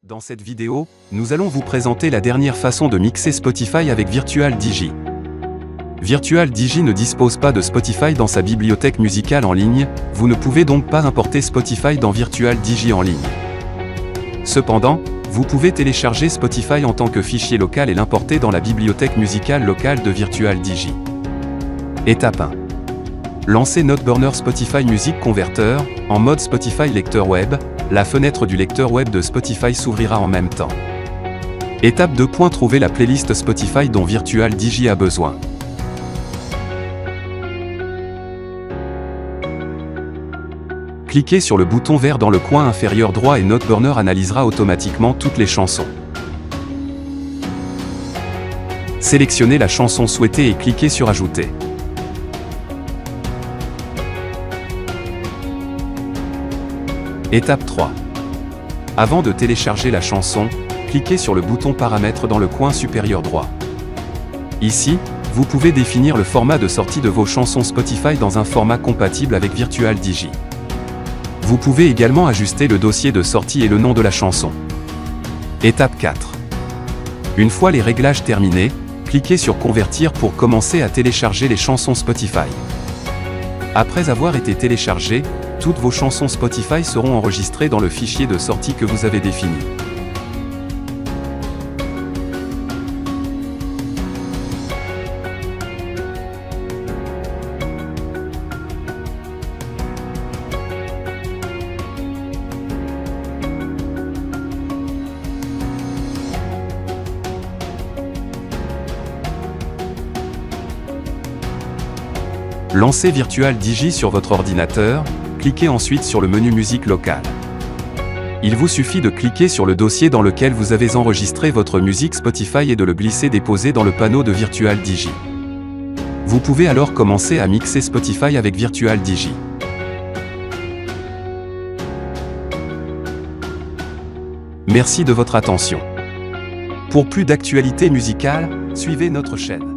Dans cette vidéo, nous allons vous présenter la dernière façon de mixer Spotify avec Virtual DJ. Virtual DJ ne dispose pas de Spotify dans sa bibliothèque musicale en ligne, vous ne pouvez donc pas importer Spotify dans Virtual DJ en ligne. Cependant, vous pouvez télécharger Spotify en tant que fichier local et l'importer dans la bibliothèque musicale locale de Virtual DJ. Étape 1. Lancez NoteBurner Spotify Music Converter, en mode Spotify lecteur web. La fenêtre du lecteur web de Spotify s'ouvrira en même temps. Étape 2. Trouvez la playlist Spotify dont Virtual DJ a besoin. Cliquez sur le bouton vert dans le coin inférieur droit et NoteBurner analysera automatiquement toutes les chansons. Sélectionnez la chanson souhaitée et cliquez sur Ajouter. Étape 3. Avant de télécharger la chanson, cliquez sur le bouton Paramètres dans le coin supérieur droit. Ici, vous pouvez définir le format de sortie de vos chansons Spotify dans un format compatible avec Virtual DJ. Vous pouvez également ajuster le dossier de sortie et le nom de la chanson. Étape 4. Une fois les réglages terminés, cliquez sur Convertir pour commencer à télécharger les chansons Spotify. Après avoir été téléchargées, toutes vos chansons Spotify seront enregistrées dans le fichier de sortie que vous avez défini. Lancez Virtual DJ sur votre ordinateur, cliquez ensuite sur le menu Musique locale. Il vous suffit de cliquer sur le dossier dans lequel vous avez enregistré votre musique Spotify et de le glisser-déposer dans le panneau de Virtual DJ. Vous pouvez alors commencer à mixer Spotify avec Virtual DJ. Merci de votre attention. Pour plus d'actualités musicales, suivez notre chaîne.